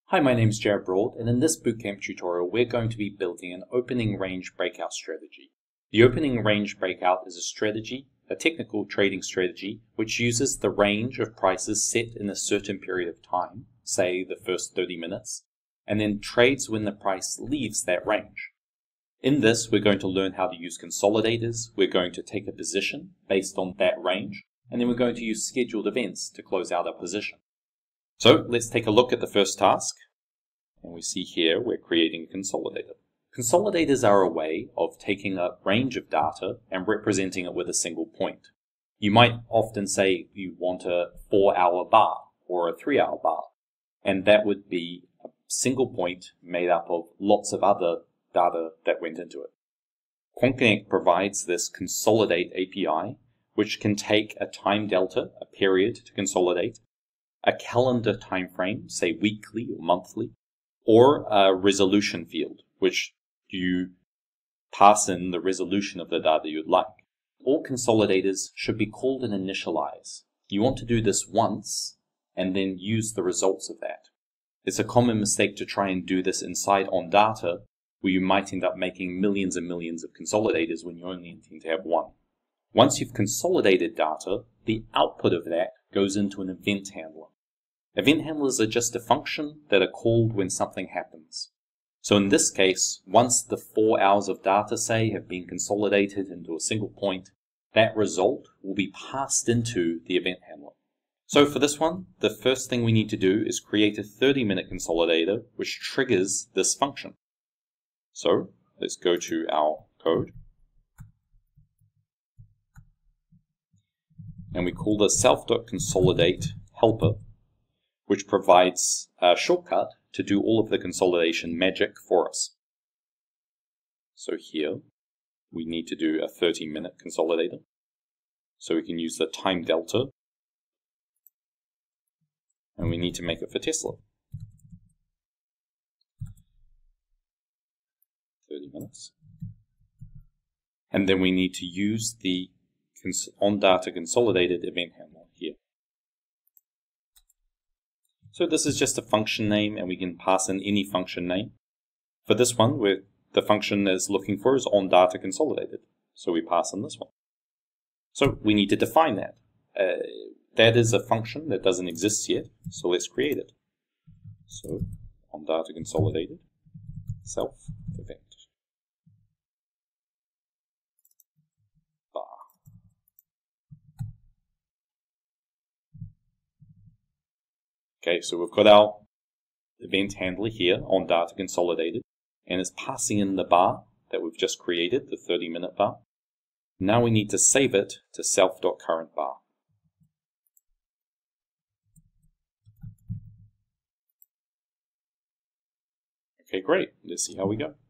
Hi, my name is Jared Broad, and in this bootcamp tutorial we're going to be building an opening range breakout strategy. The opening range breakout is a strategy, a technical trading strategy, which uses the range of prices set in a certain period of time, say the first 30 minutes, and then trades when the price leaves that range. In this, we're going to learn how to use consolidators, we're going to take a position based on that range, and then we're going to use scheduled events to close out our position. So let's take a look at the first task, and we see here we're creating a consolidator. Consolidators are a way of taking a range of data and representing it with a single point. You might often say you want a 4-hour bar or a 3-hour bar, and that would be a single point made up of lots of other data that went into it. QuantConnect provides this consolidate API, which can take a time delta, a period to consolidate, a calendar time frame, say weekly or monthly, or a resolution field, which you pass in the resolution of the data you'd like. All consolidators should be called and initialize. You want to do this once and then use the results of that. It's a common mistake to try and do this inside OnData, where you might end up making millions and millions of consolidators when you only intend to have one. Once you've consolidated data, the output of that goes into an event handler. Event handlers are just a function that are called when something happens. So in this case, once the 4 hours of data, say, have been consolidated into a single point, that result will be passed into the event handler. So for this one, the first thing we need to do is create a 30-minute consolidator which triggers this function. So let's go to our code. And we call the self.consolidate helper, which provides a shortcut to do all of the consolidation magic for us. So here we need to do a 30-minute consolidator. So we can use the time delta, and we need to make it for Tesla. 30 minutes. And then we need to use the OnData consolidated event handler here. So this is just a function name, and we can pass in any function name. For this one, the function is looking for is OnData consolidated. So we pass in this one. So we need to define that. That is a function that doesn't exist yet, so let's create it. So OnData consolidated self event. Okay, so we've got our event handler here, OnData consolidated, and it's passing in the bar that we've just created, the 30-minute bar. Now we need to save it to self.currentBar. Okay, great. Let's see how we go.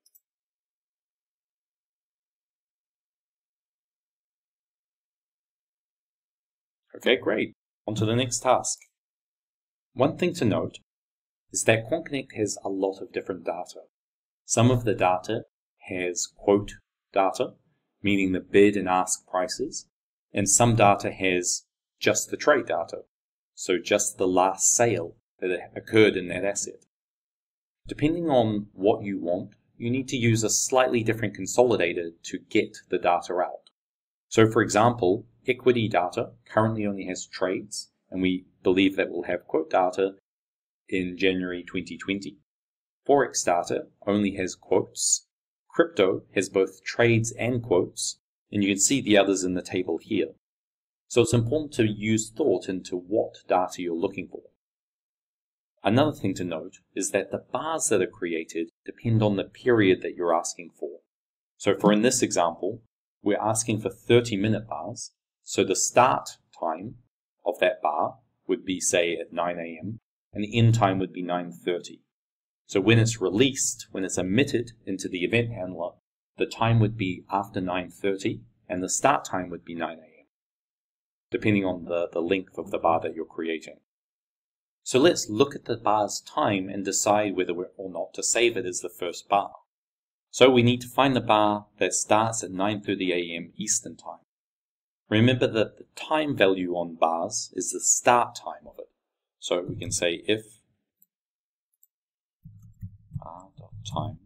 Okay, great. On to the next task. One thing to note is that QuantConnect has a lot of different data. Some of the data has quote data, meaning the bid and ask prices, and some data has just the trade data, so just the last sale that occurred in that asset. Depending on what you want, you need to use a slightly different consolidator to get the data out. So for example, equity data currently only has trades, and we believe that we'll have quote data in January 2020. Forex data only has quotes. Crypto has both trades and quotes, and you can see the others in the table here. So it's important to use thought into what data you're looking for. Another thing to note is that the bars that are created depend on the period that you're asking for. So for in this example, we're asking for 30-minute bars, so the start time of that bar would be, say, at 9 a.m., and the end time would be 9:30. So when it's released, when it's emitted into the event handler, the time would be after 9:30, and the start time would be 9 a.m., depending on the length of the bar that you're creating. So let's look at the bar's time and decide whether or not to save it as the first bar. So we need to find the bar that starts at 9:30 a.m. Eastern Time. Remember that the time value on bars is the start time of it. So we can say if time.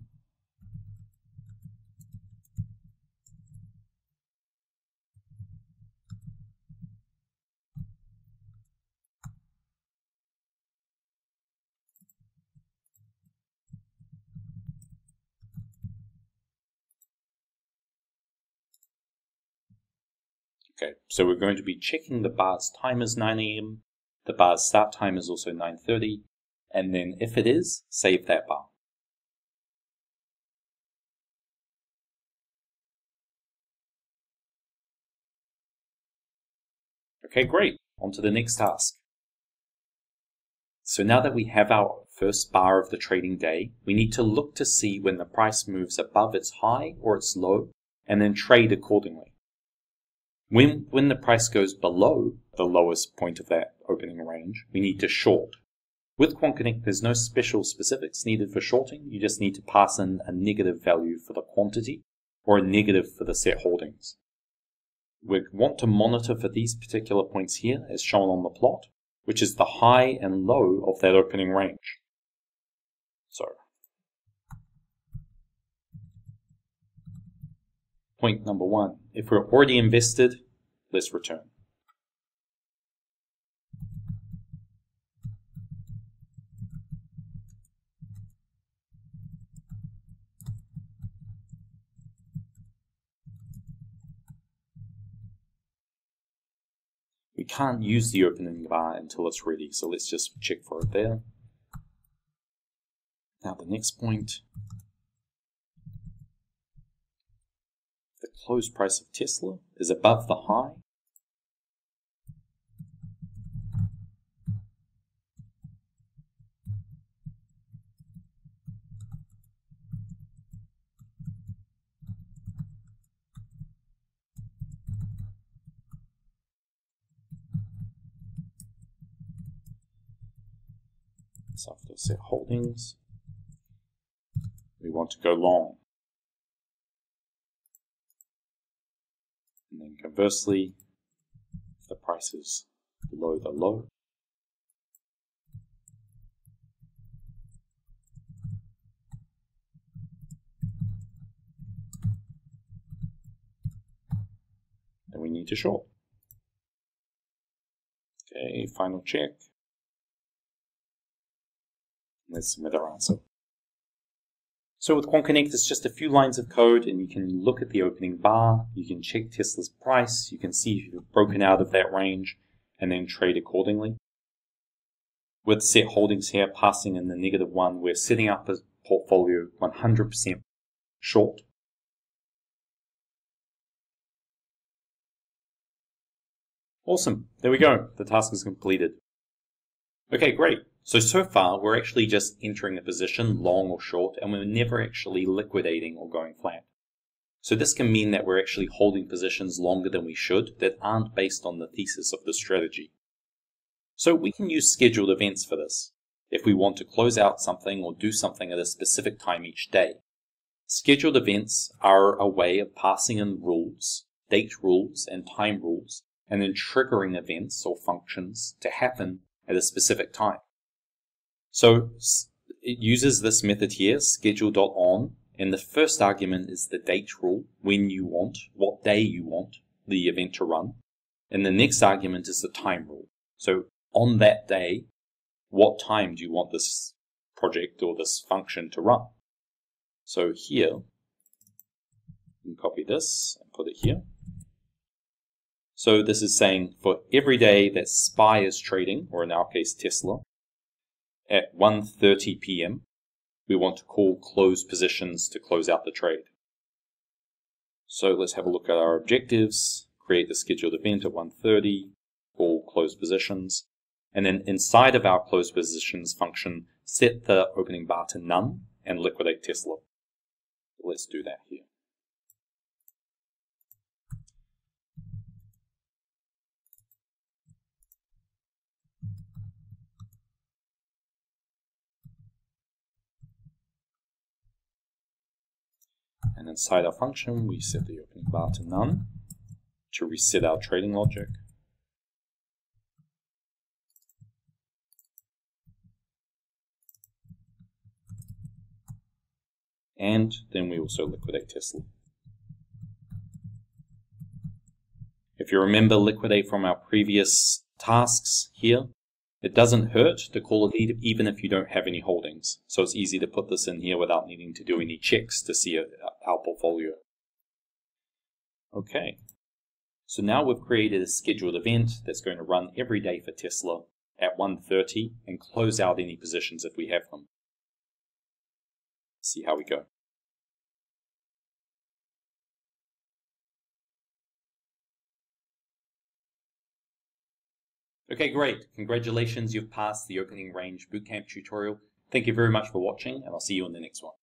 Okay, so we're going to be checking the bar's time is 9 AM, the bar's start time is also 9:30, and then if it is, save that bar. Okay, great. On to the next task. So now that we have our first bar of the trading day, we need to look to see when the price moves above its high or its low, and then trade accordingly. When the price goes below the lowest point of that opening range, we need to short. With QuantConnect, there's no special specifics needed for shorting. You just need to pass in a negative value for the quantity or a negative for the set holdings. We want to monitor for these particular points here, as shown on the plot, which is the high and low of that opening range. So, point number 1, if we're already invested, let's return. We can't use the opening bar until it's ready, so let's just check for it there. Now the next point, the close price of Tesla is above the high. So after set holdings, we want to go long. And then conversely, if the price is below the low, then we need to short. Okay, final check. Let's submit our answer. So with QuantConnect, it's just a few lines of code, and you can look at the opening bar, you can check Tesla's price, you can see if you've broken out of that range, and then trade accordingly. With set holdings here, passing in the -1, we're setting up a portfolio 100% short. Awesome, there we go, the task is completed. Okay, great. So far, we're actually just entering a position, long or short, and we're never actually liquidating or going flat. So this can mean that we're actually holding positions longer than we should that aren't based on the thesis of the strategy. So we can use scheduled events for this, if we want to close out something or do something at a specific time each day. Scheduled events are a way of passing in rules, date rules and time rules, and then triggering events or functions to happen at a specific time. So it uses this method here, schedule.on, and the first argument is the date rule, when you want, what day you want the event to run. And the next argument is the time rule. So on that day, what time do you want this project or this function to run? So here, you can copy this and put it here. So this is saying for every day that SPY is trading, or in our case Tesla, at 1:30 p.m., we want to call close positions to close out the trade. So let's have a look at our objectives. Create the scheduled event at 1:30, call close positions, and then inside of our close positions function, set the opening bar to none and liquidate Tesla. Let's do that here. And inside our function, we set the opening bar to none to reset our trading logic. and then we also liquidate Tesla. If you remember liquidate from our previous tasks here, it doesn't hurt to call it even if you don't have any holdings. So it's easy to put this in here without needing to do any checks to see our portfolio. Okay, so now we've created a scheduled event that's going to run every day for Tesla at 1:30 and close out any positions if we have them. See how we go. Okay, great. Congratulations, you've passed the Opening Range Bootcamp tutorial. Thank you very much for watching, and I'll see you in the next one.